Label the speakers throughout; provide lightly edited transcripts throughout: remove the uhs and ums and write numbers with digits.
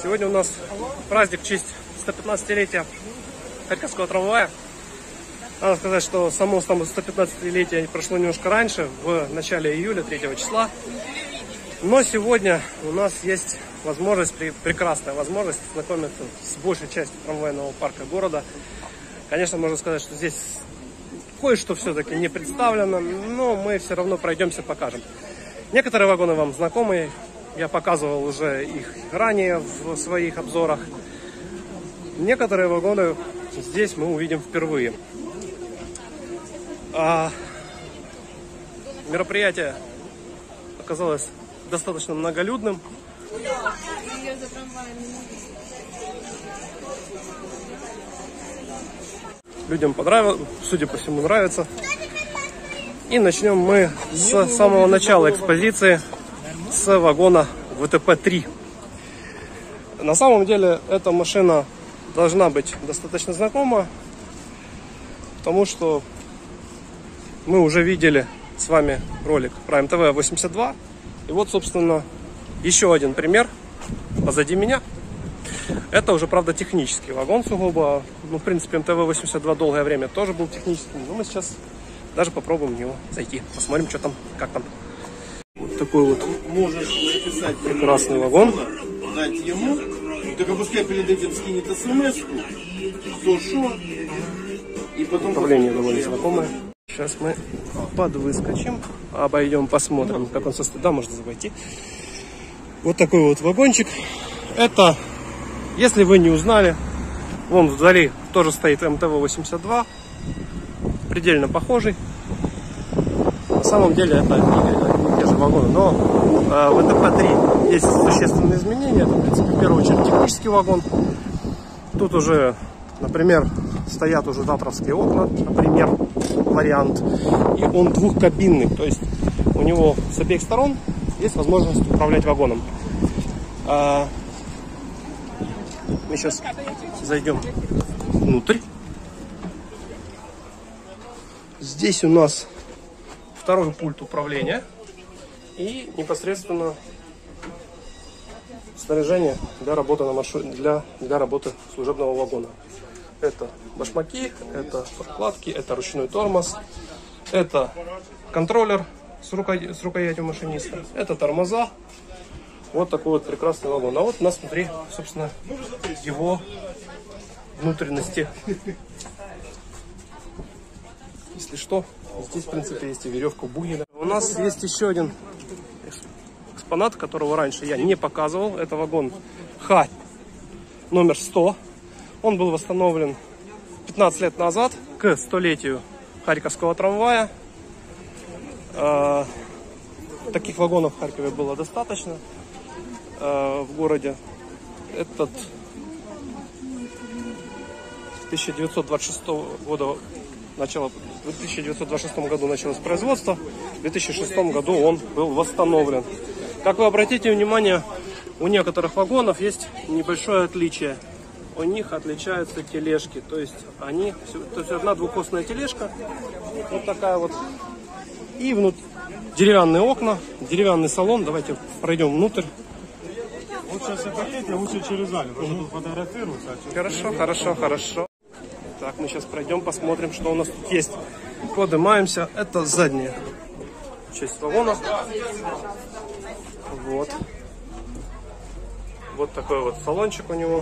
Speaker 1: Сегодня у нас праздник в честь 115-летия Харьковского трамвая. Надо сказать, что само 115-летие прошло немножко раньше, в начале июля, 3 числа. Но сегодня у нас есть возможность, прекрасная возможность знакомиться с большей частью трамвайного парка города. Конечно, можно сказать, что здесь кое-что все-таки не представлено, но мы все равно пройдемся, покажем. Некоторые вагоны вам знакомы, я показывал уже их ранее в своих обзорах. Некоторые вагоны здесь мы увидим впервые. Мероприятие оказалось достаточно многолюдным. Людям понравилось, судя по всему, нравится. И начнем мы с самого начала экспозиции, с вагона ВТП-3. На самом деле эта машина должна быть достаточно знакома, потому что мы уже видели с вами ролик про МТВ-82. И вот, собственно, еще один пример позади меня. Это уже, правда, технический вагон сугубо. Ну, в принципе, МТВ-82 долгое время тоже был техническим. Но мы сейчас даже попробуем в него зайти. Посмотрим, что там, как там. Вот такой вот прекрасный вагон.
Speaker 2: Дать ему, только пускай перед этим скинет смс-ку, кто шо, и потом...
Speaker 1: Управление довольно знакомое. Сейчас мы подвыскочим, обойдем, посмотрим, как он состоит. Да, можно обойти. Вот такой вот вагончик. Это, если вы не узнали, вон вдали тоже стоит МТВ-82, предельно похожий. На самом деле это не те же вагоны, но в ВТП-3 есть существенные изменения. Это, в принципе, в первую очередь технический вагон. Тут уже, например, стоят уже завтравские окна, например, вариант. И он двухкабинный, то есть у него с обеих сторон есть возможность управлять вагоном. Мы сейчас зайдем внутрь. Здесь у нас второй пульт управления и непосредственно снаряжение для работы на маршруте, для работы служебного вагона. Это башмаки, это прокладки, это ручной тормоз, это контроллер с рукоятью машиниста, это тормоза. Вот такой вот прекрасный вагон. А вот у нас внутри, собственно, его внутренности. Если что, здесь, в принципе, есть и веревка Бугина. У нас есть еще один экспонат, которого раньше я не показывал. Это вагон Х номер 100. Он был восстановлен 15 лет назад к 100-летию Харьковского трамвая. Таких вагонов в Харькове было достаточно в городе. Этот 1926 года в 1926 году началось производство, в 2006 году он был восстановлен. Как вы обратите внимание, у некоторых вагонов есть небольшое отличие. У них отличаются тележки, то есть одна двухосная тележка, вот такая вот, и деревянные окна, деревянный салон. Давайте пройдем внутрь.
Speaker 2: Вот сейчас и хотите, лучше через зале, потому что тут фотографируются.
Speaker 1: Хорошо. Так, мы сейчас пройдем, посмотрим, что у нас тут есть. Поднимаемся. Это задняя часть вагона. Вот такой вот салончик у него.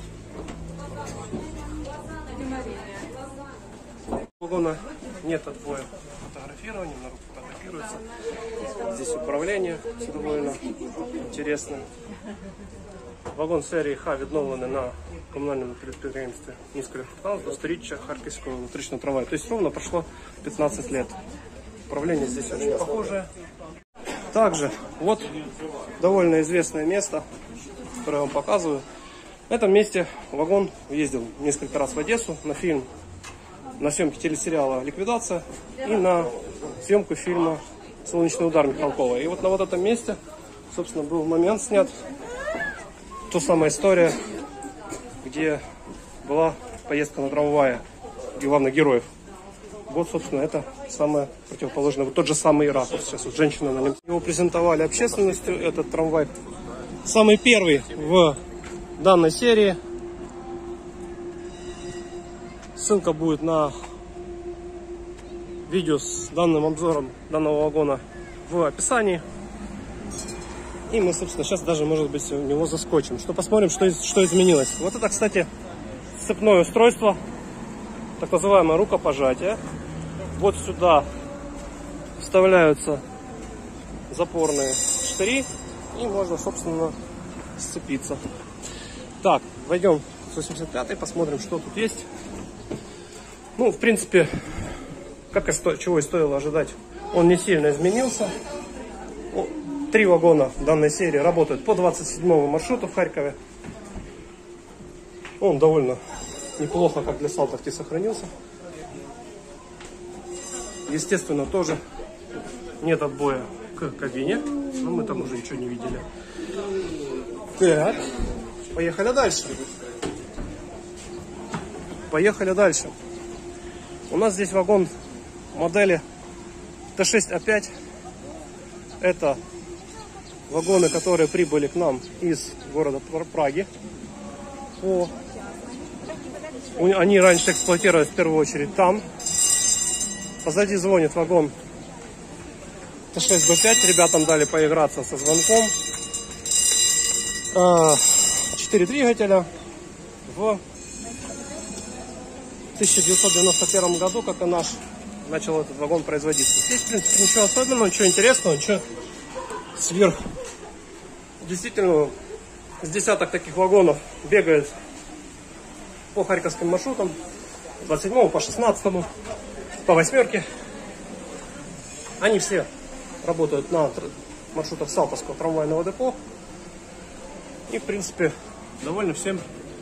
Speaker 1: У вагона нет отбоя фотографирования, на руку фотографируется. Здесь управление довольно интересное. Вагон серії Х відновлений на комунальному підприємстві міської фортуни сторіччя Харьковского электричного трамвая. То есть ровно прошло 15 лет. Управление здесь очень похожее. Также вот довольно известное место, которое я вам показываю. В этом месте вагон ездил несколько раз в Одессу на фильм, на съемки телесериала «Ликвидация» и на съемку фильма «Солнечный удар» Михалкова. И вот на вот этом месте, собственно, был момент снят. Та самая история, где была поездка на трамвае главных героев. Вот, собственно, это самое противоположное. Вот тот же самый ракурс. Сейчас вот женщина на нем. Его презентовали общественностью, этот трамвай. Самый первый в данной серии. Ссылка будет на видео с данным обзором данного вагона в описании. И мы, собственно, сейчас даже, может быть, в него заскочим. Что посмотрим, что изменилось. Вот это, кстати, цепное устройство, так называемое рукопожатие. Вот сюда вставляются запорные штыри, и можно, собственно, сцепиться. Так, войдем в 85-й, посмотрим, что тут есть. Ну, в принципе, чего и стоило ожидать, он не сильно изменился. 3 вагона данной серии работают по 27-му маршруту в Харькове. Он довольно неплохо, как для Салтовки, сохранился. Естественно, тоже нет отбоя к кабине, но мы там уже ничего не видели. Так, поехали дальше. Поехали дальше. У нас здесь вагон модели Т6А5. Это вагоны, которые прибыли к нам из города Праги. Они раньше эксплуатировались в первую очередь там. Позади звонит вагон Т6Б5. Ребятам дали поиграться со звонком. 4 двигателя. В 1991 году, как и наш, начал этот вагон производиться. Здесь, в принципе, ничего особенного, ничего интересного, ничего сверх. Действительно, с десяток таких вагонов бегает по харьковским маршрутам. 27 по 16, по 8. Они все работают на маршрутах Салтовского трамвайного депо. И, в принципе, довольно всем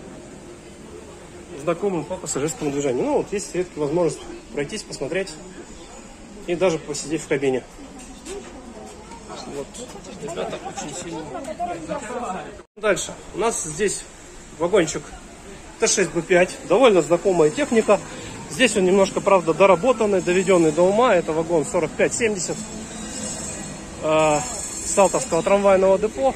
Speaker 1: знакомым по пассажирскому движению. Ну, вот есть редкая возможность пройтись, посмотреть и даже посидеть в кабине. Вот. Ребята очень сильно. Дальше. У нас здесь вагончик Т6Б5. Довольно знакомая техника. Здесь он немножко, правда, доработанный, доведенный до ума. Это вагон 4570 Салтовского трамвайного депо.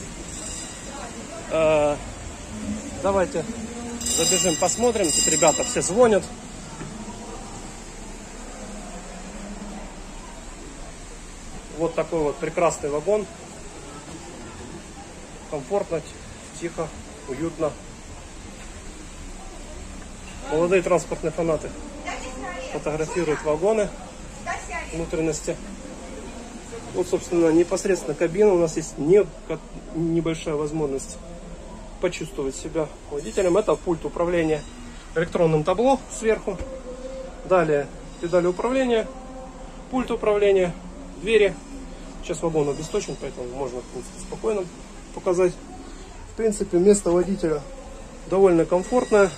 Speaker 1: Давайте забежим, посмотрим. Тут ребята все звонят. Вот такой вот прекрасный вагон. Комфортно, тихо, уютно. Молодые транспортные фанаты фотографируют вагоны внутренности. Вот, собственно, непосредственно кабина. У нас есть небольшая возможность почувствовать себя водителем. Это пульт управления электронным табло сверху. Далее педали управления, пульт управления, двери. Сейчас вагон обесточен, поэтому можно, в принципе, спокойно показать. В принципе, место водителя довольно комфортное.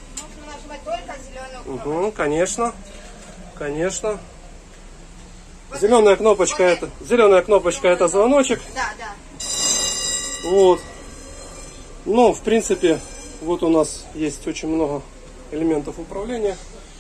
Speaker 1: Угу, конечно, конечно. Зеленая кнопочка это звоночек.
Speaker 3: Да, да.
Speaker 1: Вот. Но, в принципе, вот у нас есть очень много элементов управления,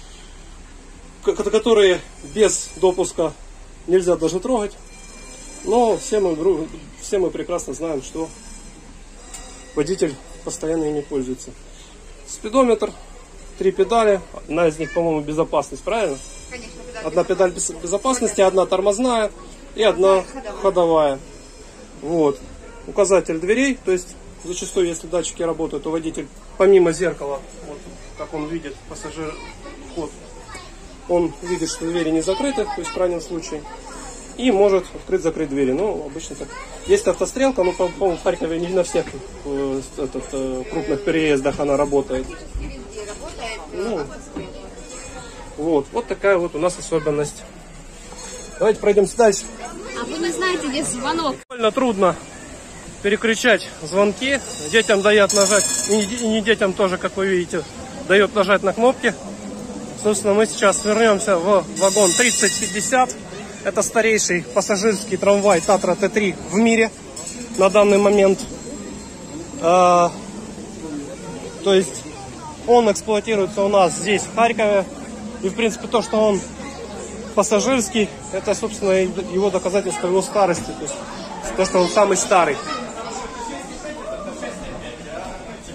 Speaker 1: которые без допуска нельзя даже трогать. Но все мы прекрасно знаем, что водитель постоянно ими пользуется. Спидометр, 3 педали, одна из них, по-моему, безопасность, правильно?
Speaker 3: Конечно,
Speaker 1: одна педаль безопасности, одна тормозная и одна ходовая. Вот. Указатель дверей, то есть зачастую, если датчики работают, то водитель помимо зеркала, вот, как он видит пассажир вход, он видит, что двери не закрыты, то есть в крайнем случае, и может открыть-закрыть двери. Ну, обычно так. Есть автострелка, но, по-моему, в Харькове не на всех крупных переездах она работает. Ну, вот такая вот у нас особенность. Давайте пройдемся дальше.
Speaker 3: А вы не знаете, где звонок?
Speaker 1: Довольно трудно переключать звонки. Детям дает нажать, и не детям тоже, как вы видите, дает нажать на кнопки. Собственно, мы сейчас вернемся в вагон 3050. Это старейший пассажирский трамвай Татра Т3 в мире на данный момент. То есть он эксплуатируется у нас здесь, в Харькове. И, в принципе, то, что он пассажирский, это, собственно, его доказательство его старости. То есть то, что он самый старый.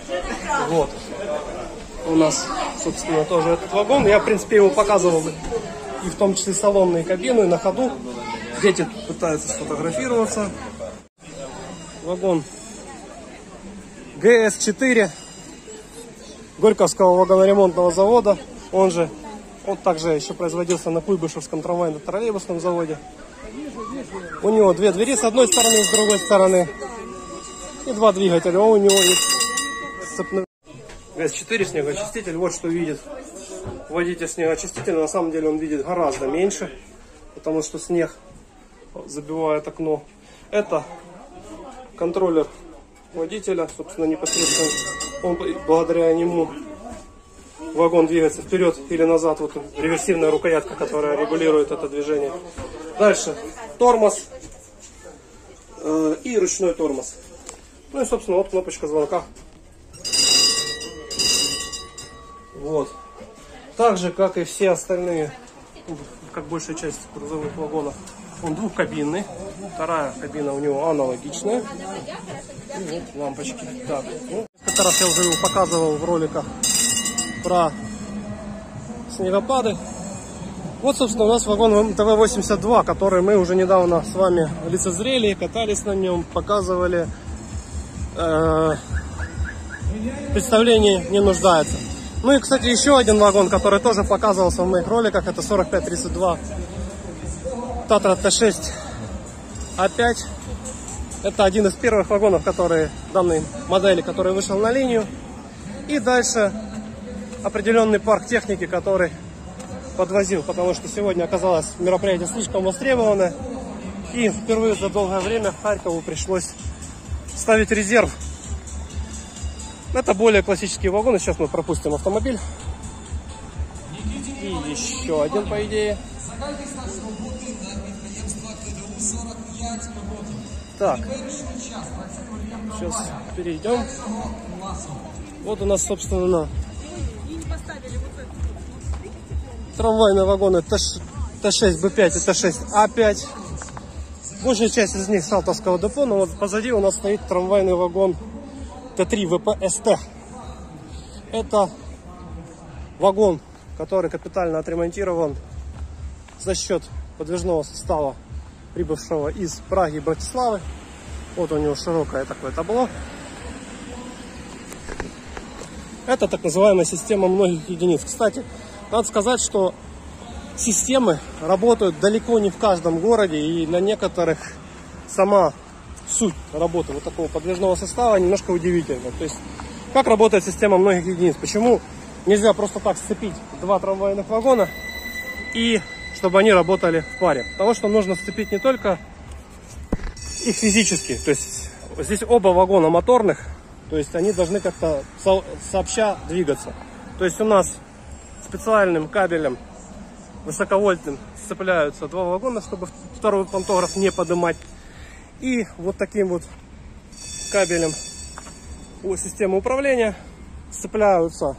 Speaker 1: Вот. У нас, собственно, тоже этот вагон. Я, в принципе, его показывал и в том числе салонные кабины, на ходу. Дети пытаются сфотографироваться. Вагон ГС-4 Горьковского вагоноремонтного завода. Он также еще производился на Куйбышевском трамвайно-троллейбусном заводе. У него две двери с одной стороны и с другой стороны. И два двигателя. У него есть сцепной ГС-4 снегоочиститель. Вот что видит водитель снегоочистителя. На самом деле он видит гораздо меньше, потому что снег забивает окно. Это контроллер водителя, собственно, непосредственно. Он, благодаря нему вагон двигается вперед или назад. Вот реверсивная рукоятка, которая регулирует это движение. Дальше тормоз и ручной тормоз. Ну и, собственно, вот кнопочка звонка. Вот. Так же, как и все остальные, как большая часть грузовых вагонов, он двухкабинный. Вторая кабина у него аналогичная. И вот лампочки. Так, ну, несколько раз я уже его показывал в роликах про снегопады. Вот, собственно, у нас вагон МТВ-82, который мы уже недавно с вами лицезрели, катались на нем, показывали. Представление не нуждается. Ну и, кстати, еще один вагон, который тоже показывался в моих роликах, это 4532 Татра Т6 А5. Это один из первых вагонов, которые данной модели, который вышел на линию. И дальше определенный парк техники, который подвозил, потому что сегодня оказалось мероприятие слишком востребованное. И впервые за долгое время Харькову пришлось ставить резерв. Это более классические вагоны. Сейчас мы пропустим автомобиль. И еще один, по идее. Так. Сейчас перейдем. Вот у нас, собственно, трамвайные вагоны Т6, Б5 и Т6, А5. Большая часть из них с Салтовского депо, но вот позади у нас стоит трамвайный вагон Т3 ВП-СТ. Это вагон, который капитально отремонтирован за счет подвижного состава, прибывшего из Праги и Братиславы. Вот у него широкое такое табло. Это так называемая система многих единиц. Кстати, надо сказать, что системы работают далеко не в каждом городе, и на некоторых сама суть работы вот такого подвижного состава немножко удивительна. То есть, как работает система многих единиц? Почему нельзя просто так сцепить два трамвайных вагона и чтобы они работали в паре? Потому что нужно сцепить не только их физически, то есть здесь оба вагона моторных, то есть они должны как-то сообща двигаться. То есть у нас специальным кабелем высоковольтным сцепляются два вагона, чтобы второй пантограф не поднимать. И вот таким вот кабелем у системы управления сцепляются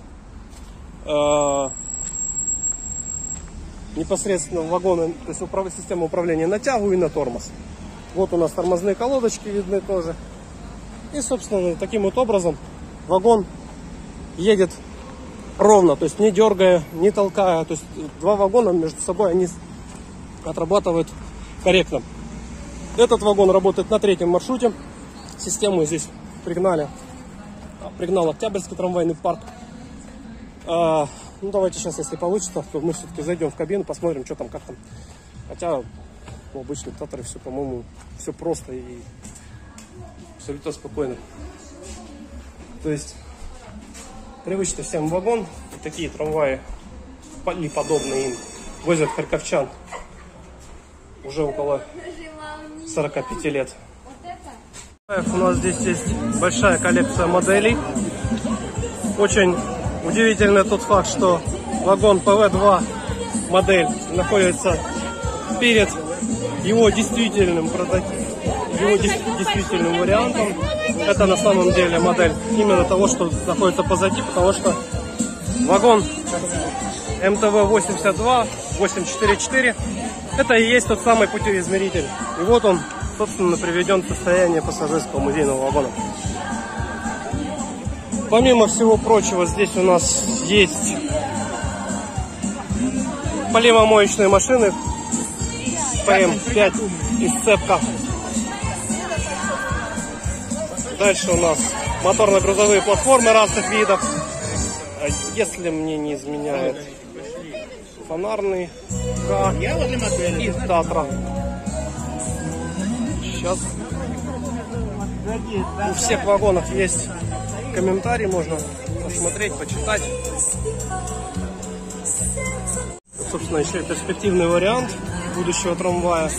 Speaker 1: непосредственно вагоны, то есть система управления на тягу и на тормоз. Вот у нас тормозные колодочки видны тоже. И, собственно, таким вот образом вагон едет ровно, то есть не дергая, не толкая. То есть два вагона между собой они отрабатывают корректно. Этот вагон работает на третьем маршруте. Систему здесь пригнал Октябрьский трамвайный парк. Ну, давайте сейчас, если получится, то мы все-таки зайдем в кабину, посмотрим, что там, как там. Хотя у обычных Татаров все, по-моему, все просто и абсолютно спокойно. То есть привычный всем вагон. И такие трамваи или подобные им возят харьковчан уже около 45 лет. У нас здесь есть большая коллекция моделей. Очень удивительный тот факт, что вагон ПВ-2 модель находится перед его действительным вариантом. Это на самом деле модель именно того, что находится позади, потому что вагон МТВ-82 844 это и есть тот самый путеизмеритель. И вот он, собственно, приведен в состояние пассажирского музейного вагона. Помимо всего прочего, здесь у нас есть поливомоечные машины ПМ-5 и сцепка. Дальше у нас моторно-грузовые платформы разных видов. Если мне не изменяет, фонарный К и Татра. Сейчас у всех вагонов есть комментарий, можно посмотреть, почитать. Собственно, еще и перспективный вариант будущего трамвая.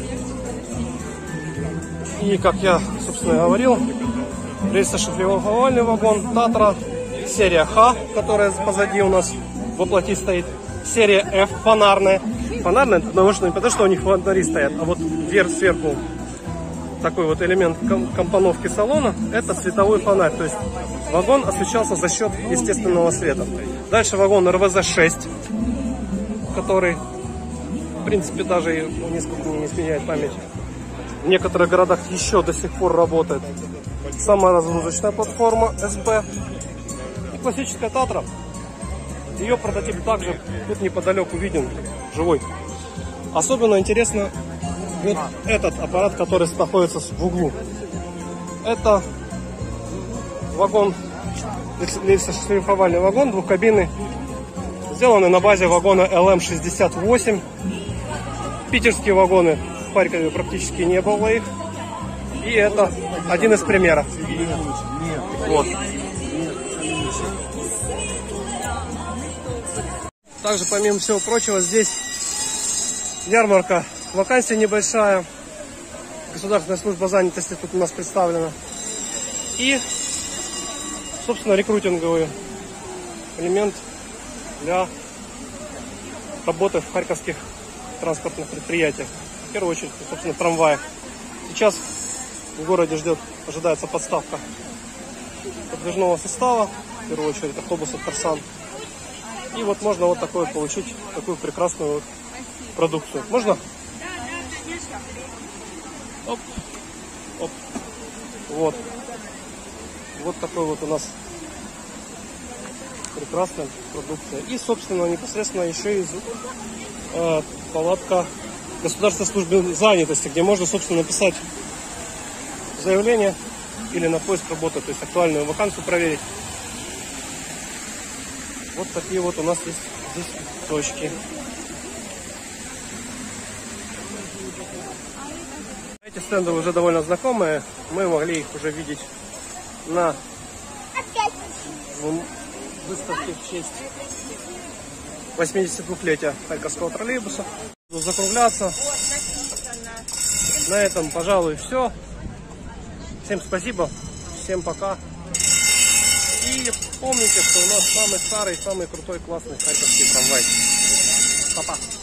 Speaker 1: И, как я, собственно, говорил, рельсошлифовальный вагон Татра, серия Х, которая позади у нас воплоти стоит, серия F, фонарная. Фонарная, потому что не потому, что у них фонари стоят, а вот вверх, сверху такой вот элемент компоновки салона, это световой фонарь. То есть вагон освещался за счет естественного света. Дальше вагон РВЗ-6, который, в принципе, даже нисколько не изменяет память. В некоторых городах еще до сих пор работает. Саморазгрузочная платформа СБ и классическая Татра. Ее прототип также тут неподалеку виден, живой. Особенно интересно вот этот аппарат, который находится в углу. Это вагон, рельсошлифовальный вагон двухкабинный, сделанный на базе вагона ЛМ-68. Питерские вагоны в Харькове практически не было их. И это один из примеров. Вот. Также, помимо всего прочего, здесь ярмарка вакансий небольшая. Государственная служба занятости тут у нас представлена. И, собственно, рекрутинговый элемент для работы в харьковских транспортных предприятиях. В первую очередь, собственно, трамваях. Сейчас в городе ожидается подставка подвижного состава, в первую очередь автобуса Тарсан. И вот можно вот такое получить, такую прекрасную вот продукцию. Можно? Оп, оп. Вот. Вот такой вот у нас прекрасная продукция. И, собственно, непосредственно еще из палатка Государственной службы занятости, где можно, собственно, написать заявление или на поиск работы, то есть актуальную вакансию проверить. Вот такие вот у нас есть здесь точки. Эти стенды уже довольно знакомые. Мы могли их уже видеть на выставке в честь 82-летия Харьковского троллейбуса. Буду закругляться. На этом, пожалуй, все. Всем спасибо. Всем пока. И помните, что у нас самый старый, самый крутой, классный харьковский трамвай. Папа.